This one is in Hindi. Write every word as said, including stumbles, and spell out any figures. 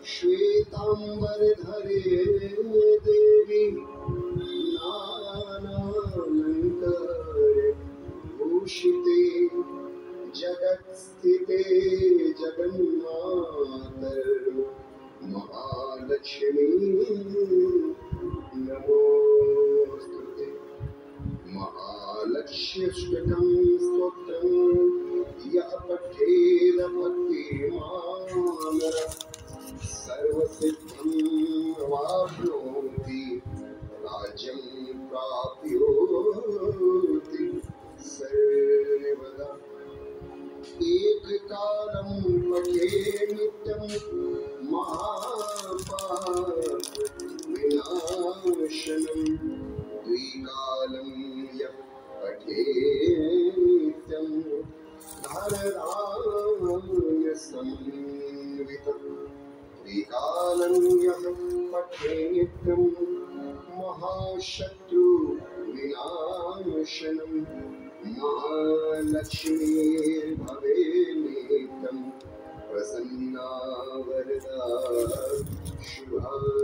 श्वेतांबरधरे देवी नानालंकारभूषिते जगत्स्थिते जगन्मातर महालक्ष्मी नमोस्तुते। महालक्ष्म्यष्टकं स्तोत्रं यः पठेद भक्तिमान् सर्वसिद्धिं वाप्नोति राज्यं प्राप्नोति सर्वदा। एककालं पठे नित्यं महापापविनाशनं द्विकालं यः पठे नित्यं धनधान्यसंयुतं त्रिकालं यः पठे नित्यं महाशत्रुविनाशनं महालक्ष्मीर्भवे नित्यं प्रसन्ना वरदा शुभा।